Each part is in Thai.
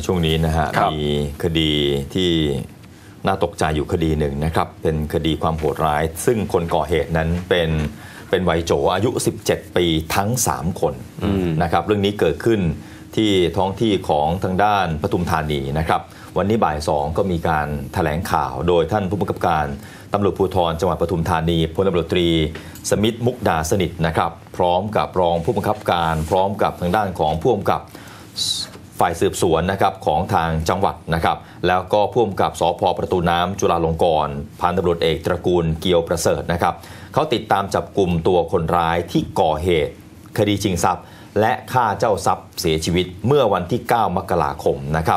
ช่วงนี้นะฮะมีคดีที่น่าตกใจอยู่คดีหนึ่งนะครับเป็นคดีความโหดร้ายซึ่งคนก่อเหตุนั้นเป็นวัยโจอายุ17 ปีทั้ง3คนนะครับเรื่องนี้เกิดขึ้นที่ท้องที่ของทางด้านปทุมธานีนะครับวันนี้บ่าย2ก็มีการแถลงข่าวโดยท่านผู้บังคับการตำรวจภูธรจังหวัดปทุมธานีพลตำรวจตรีสมิทธิ์มุกดาสนิทนะครับพร้อมกับรองผู้บังคับการพร้อมกับทางด้านของผู้กำกับฝ่ายสืบสวนนะครับของทางจังหวัดนะครับแล้วก็ผู้กำกับสภ.ประตูน้ำจุฬาลงกรณ์พันตำรวจเอกตระกูลเกียวประเสริฐนะครับเขาติดตามจับกลุ่มตัวคนร้ายที่ก่อเหตุคดีชิงทรัพย์และฆ่าเจ้าทรัพย์เสียชีวิตเมื่อวันที่9 มกราคมนะครับ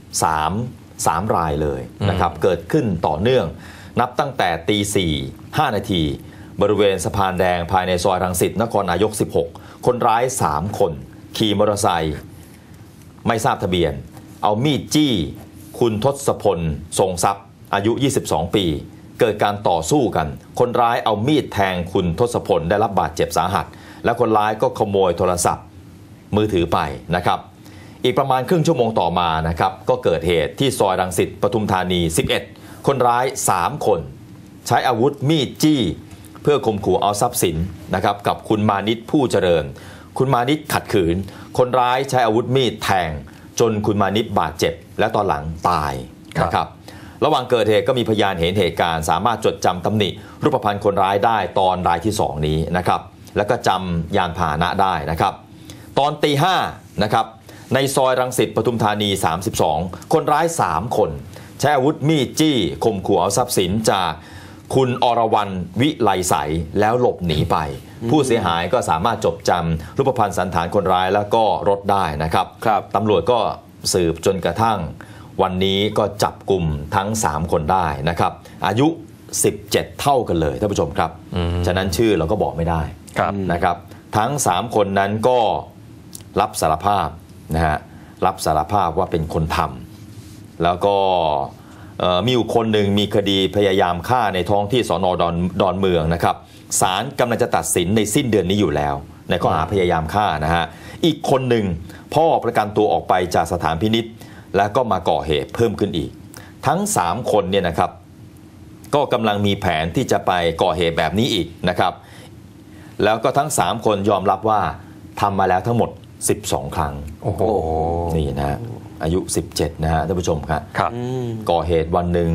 3 รายเลยนะครับเกิดขึ้นต่อเนื่องนับตั้งแต่ตี 4:05 นาทีบริเวณสะพานแดงภายในซอยรังสิตนครนายก16คนร้าย3คนขี่มอเตอร์ไซค์ไม่ทราบทะเบียนเอามีดจี้คุณทศพลทรงทรัพย์อายุ22 ปีเกิดการต่อสู้กันคนร้ายเอามีดแทงคุณทศพลได้รับบาดเจ็บสาหัสและคนร้ายก็ขโมยโทรศัพท์มือถือไปนะครับอีกประมาณครึ่งชั่วโมงต่อมานะครับก็เกิดเหตุที่ซอยรังสิตปทุมธานี11คนร้าย3คนใช้อาวุธมีดจี้เพื่อข่มขู่เอาทรัพย์สินนะครับกับคุณมานิตผู้เจริญคุณมานิตขัดขืนคนร้ายใช้อาวุธมีดแทงจนคุณมานิตบาดเจ็บและตอนหลังตายนะครับระหว่างเกิดเหตุก็มีพยานเห็นเหตุการณ์สามารถจดจำตำหนิรูปพรรณคนร้ายได้ตอนรายที่2นี้นะครับแล้วก็จำยานพาหนะได้นะครับตอนตี 5นะครับในซอยรังสิตปทุมธานี32คนร้าย3คนใช้อาวุธมีดจี้ข่มขู่เอาทรัพย์สินจากคุณอรวรรณวิไลใสแล้วหลบหนีไปผู้เสียหายก็สามารถจดจำรูปพรรณสันฐานคนร้ายแล้วก็รถได้นะครับตำรวจก็สืบจนกระทั่งวันนี้ก็จับกลุ่มทั้ง3คนได้นะครับอายุ17เท่ากันเลยท่านผู้ชมครับฉะนั้นชื่อเราก็บอกไม่ได้นะครับทั้ง3คนนั้นก็รับสารภาพนะฮะรับสารภาพว่าเป็นคนทำแล้วก็มีอยู่คนหนึ่งมีคดีพยายามฆ่าในท้องที่สน.ดอนเมืองนะครับศาลกำลังจะตัดสินในสิ้นเดือนนี้อยู่แล้วในข้อหาพยายามฆ่านะฮะอีกคนหนึ่งพ่อประกันตัวออกไปจากสถานพินิจแล้วก็มาก่อเหตุเพิ่มขึ้นอีกทั้ง3คนเนี่ยนะครับก็กำลังมีแผนที่จะไปก่อเหตุแบบนี้อีกนะครับแล้วก็ทั้ง3คนยอมรับว่าทำมาแล้วทั้งหมด12 ครั้งโอ้โหนี่นะอายุ17นะฮะท่านผู้ชมครับก่อเหตุวันหนึ่ง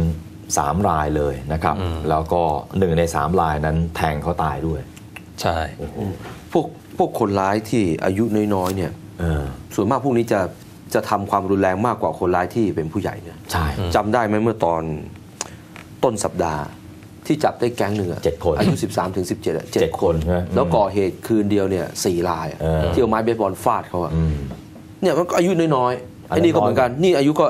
3 รายเลยนะครับแล้วก็1 ใน 3 รายนั้นแทงเขาตายด้วยใช่พวกคนร้ายที่อายุน้อยๆเนี่ยส่วนมากพวกนี้จะทำความรุนแรงมากกว่าคนร้ายที่เป็นผู้ใหญ่เนี่ยใช่จำได้ไหมเมื่อตอนต้นสัปดาห์ที่จับได้แก๊งหนึ่ง 7 คนอายุ 13-17 7 คนแล้วก่อเหตุคืนเดียวเนี่ย4 รายที่เอาไม้เบสบอลฟาดเขาเนี่ยมันก็อายุน้อยๆไอ้นี่ก็เหมือนกันนี่อายุก็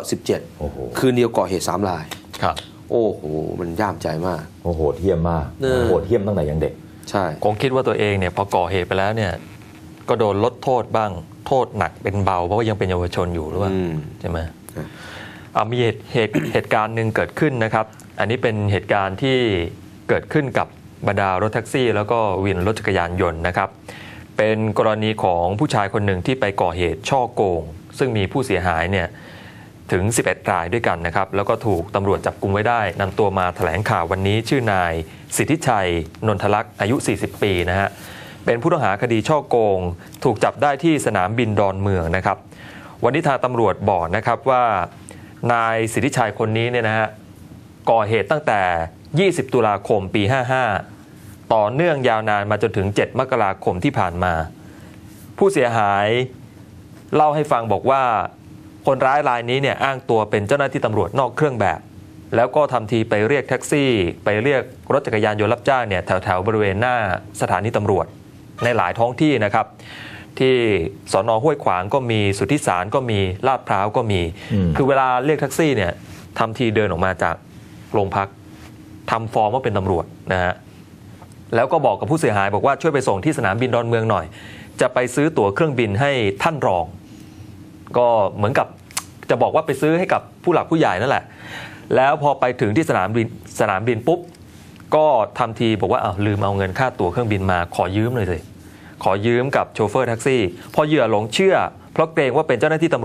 17คืนเดียวก่อเหตุ3 รายครับโอ้โหมันย่ามใจมากโอ้โหเหี้ยมมากโหดเหี้ยมตั้งแต่ยังเด็กใช่คงคิดว่าตัวเองเนี่ยพอก่อเหตุไปแล้วเนี่ยก็โดนลดโทษบ้างโทษหนักเป็นเบาเพราะว่ายังเป็นเยาวชนอยู่หรือเปล่าใช่ไหมมีเหตุการณ์หนึ่งเกิดขึ้นนะครับอันนี้เป็นเหตุการณ์ที่เกิดขึ้นกับบรรดารถแท็กซี่แล้วก็วินรถจักรยานยนต์นะครับเป็นกรณีของผู้ชายคนหนึ่งที่ไปก่อเหตุฉ้อโกงซึ่งมีผู้เสียหายเนี่ยถึง11 รายด้วยกันนะครับแล้วก็ถูกตำรวจจับกุมไว้ได้นำตัวมาแถลงข่าววันนี้ชื่อนายสิทธิชัยนนทลักษณ์อายุ40 ปีนะฮะเป็นผู้ต้องหาคดีฉ้อโกงถูกจับได้ที่สนามบินดอนเมืองนะครับวันนี้ทางตำรวจบอกนะครับว่านายสิทธิชัยคนนี้เนี่ยนะฮะก่อเหตุตั้งแต่20 ตุลาคมปี 55ต่อเนื่องยาวนานมาจนถึง7 มกราคมที่ผ่านมาผู้เสียหายเล่าให้ฟังบอกว่าคนร้ายรายนี้เนี่ยอ้างตัวเป็นเจ้าหน้าที่ตำรวจนอกเครื่องแบบแล้วก็ทำทีไปเรียกแท็กซี่ไปเรียกรถจักรยานยนต์รับจ้างเนี่ยแถวบริเวณหน้าสถานีตำรวจในหลายท้องที่นะครับที่สน.ห้วยขวางก็มีสุทธิสารก็มีลาดพร้าวก็มีคือเวลาเรียกแท็กซี่เนี่ยทำทีเดินออกมาจากโรงพักทำฟอร์มว่าเป็นตำรวจนะฮะแล้วก็บอกกับผู้เสียหายบอกว่าช่วยไปส่งที่สนามบินดอนเมืองหน่อยจะไปซื้อตั๋วเครื่องบินให้ท่านรองก็เหมือนกับจะบอกว่าไปซื้อให้กับผู้หลักผู้ใหญ่นั่นแหละแล้วพอไปถึงที่สนามบินปุ๊บก็ทำทีบอกว่าลืมเอาเงินค่าตั๋วเครื่องบินมาขอยืมเลยขอยืมกับโชเฟอร์แท็กซี่พอเหยื่อหลงเชื่อเพราะเกรงว่าเป็นเจ้าหน้าที่ตำรวจ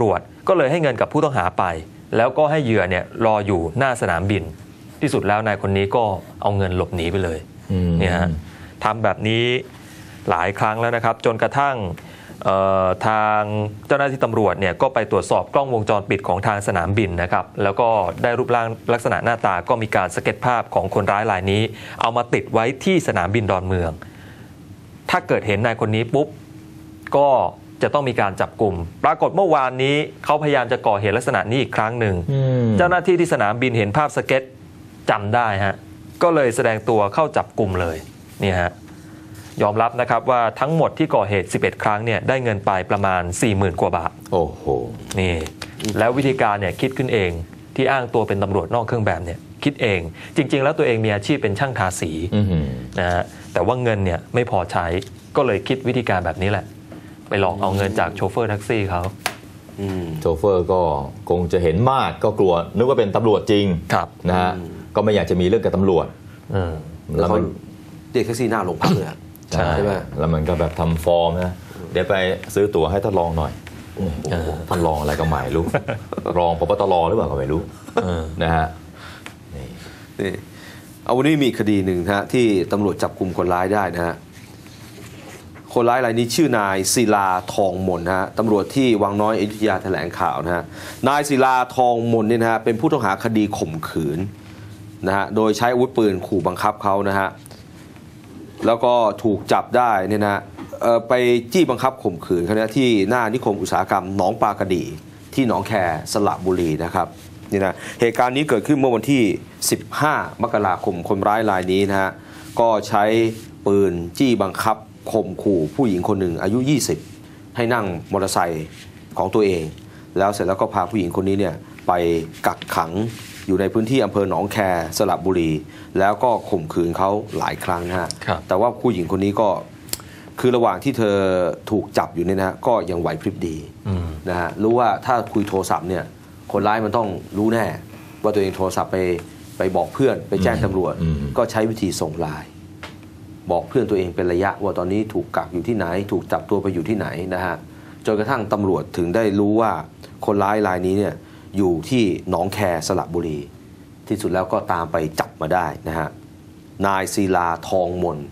ก็เลยให้เงินกับผู้ต้องหาไป แล้วก็ให้เหยื่อเนี่ยรออยู่หน้าสนามบินที่สุดแล้วนายคนนี้ก็เอาเงินหลบหนีไปเลยเนี่ยฮะทำแบบนี้หลายครั้งแล้วนะครับจนกระทั่งทางเจ้าหน้าที่ตำรวจเนี่ยก็ไปตรวจสอบกล้องวงจรปิดของทางสนามบินนะครับแล้วก็ได้รูปร่างลักษณะหน้าตาก็มีการสเก็ตภาพของคนร้ายรายนี้เอามาติดไว้ที่สนามบินดอนเมืองถ้าเกิดเห็นนายคนนี้ปุ๊บก็จะต้องมีการจับกลุ่มปรากฏเมื่อวานนี้เขาพยายามจะก่อเหตุลักษณะนี้อีกครั้งหนึ่งเจ้าหน้าที่ที่สนามบินเห็นภาพสเก็ตจำได้ฮะก็เลยแสดงตัวเข้าจับกลุ่มเลยนี่ฮะยอมรับนะครับว่าทั้งหมดที่ก่อเหตุ11ครั้งเนี่ยได้เงินไปประมาณ 40,000 กว่าบาทโอ้โหนี่แล้ววิธีการเนี่ยคิดขึ้นเองที่อ้างตัวเป็นตำรวจนอกเครื่องแบบเนี่ยคิดเองจริงๆแล้วตัวเองมีอาชีพเป็นช่างทาสีนะฮะแต่ว่าเงินเนี่ยไม่พอใช้ก็เลยคิดวิธีการแบบนี้แหละไปหลอกเอาเงินจากโชเฟอร์แท็กซี่เขาโชเฟอร์ก็คงจะเห็นมากก็กลัวนึกว่าเป็นตำรวจจริงนะฮะก็ไม่อยากจะมีเรื่องกับตำรวจแล้วมันเรียกแท็กซี่หน้าโรงพักเลยใช่ไหมแล้วมันก็แบบทำฟอร์มนะเดี๋ยวไปซื้อตั๋วให้ท่านรองหน่อยท่านรองอะไรก็ไม่รู้รองพบตรหรือเปล่าก็ไม่รู้นะฮะนี่เอาวันนี้มีคดีหนึ่งนะฮะที่ตำรวจจับกลุ่มคนร้ายได้นะฮะคนร้ายรายนี้ชื่อนายศิลาทองมนนะฮะตำรวจที่วังน้อยอยุธยาแถลงข่าวนะฮะนายศิลาทองมนเนี่ยนะฮะเป็นผู้ต้องหาคดีข่มขืนนะฮะโดยใช้อาวุธปืนขู่บังคับเขานะฮะแล้วก็ถูกจับได้เนี่ยนะไปจี้บังคับข่มขืนเขาเนี่ยที่หน้านิคมอุตสาหกรรมหนองปลากระดีที่หนองแคสระบุรีนะครับนี่นะเหตุการณ์นี้เกิดขึ้นเมื่อวันที่15 มกราคมคนร้ายรายนี้นะฮะก็ใช้ปืนจี้บังคับข่มขู่ผู้หญิงคนหนึ่งอายุ20ให้นั่งมอเตอร์ไซค์ของตัวเองแล้วเสร็จแล้วก็พาผู้หญิงคนนี้เนี่ยไปกักขังอยู่ในพื้นที่อำเภอหนองแคสระบุรีแล้วก็ข่มขืนเขาหลายครั้งนะฮะแต่ว่าผู้หญิงคนนี้ก็คือระหว่างที่เธอถูกจับอยู่เนี่ยนะก็ยังไหวพริบดีนะฮะรู้ว่าถ้าคุยโทรศัพท์เนี่ยคนร้ายมันต้องรู้แน่ว่าตัวเองโทรศัพท์ไปบอกเพื่อนไปแจ้งตำรวจก็ใช้วิธีส่งไลน์บอกเพื่อนตัวเองเป็นระยะว่าตอนนี้ถูกกักอยู่ที่ไหนถูกจับตัวไปอยู่ที่ไหนนะฮะจนกระทั่งตำรวจถึงได้รู้ว่าคนร้ายรายนี้เนี่ยอยู่ที่หนองแคสระบุรีที่สุดแล้วก็ตามไปจับมาได้นะฮะนายศิลาทองมน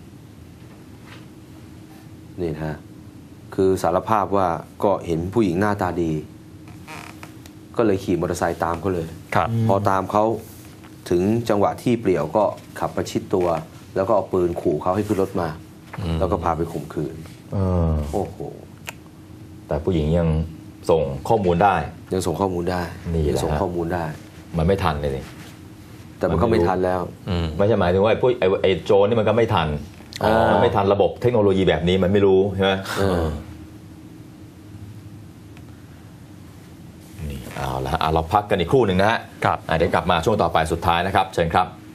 นี่นะฮะคือสารภาพว่าก็เห็นผู้หญิงหน้าตาดีก็เลยขี่มอเตอร์ไซค์ตามเขาเลยพอตามเขาถึงจังหวะที่เปลี่ยวก็ขับประชิดตัวแล้วก็เอาปืนขู่เขาให้ขึ้นรถมาแล้วก็พาไปข่มขืนโอ้โหแต่ผู้หญิงยังส่งข้อมูลได้ยังส่งข้อมูลได้ยังส่งข้อมูลได้มันไม่ทันเลยแต่มันก็ไม่ทันแล้วไม่ใช่หมายถึงว่าไอ้โจรนี่มันก็ไม่ทันมันไม่ทันระบบเทคโนโลยีแบบนี้มันไม่รู้ใช่ไหมนี่เอาละเราพักกันอีกครู่หนึ่งนะฮะเดี๋ยวกลับมาช่วงต่อไปสุดท้ายนะครับเชิญครับ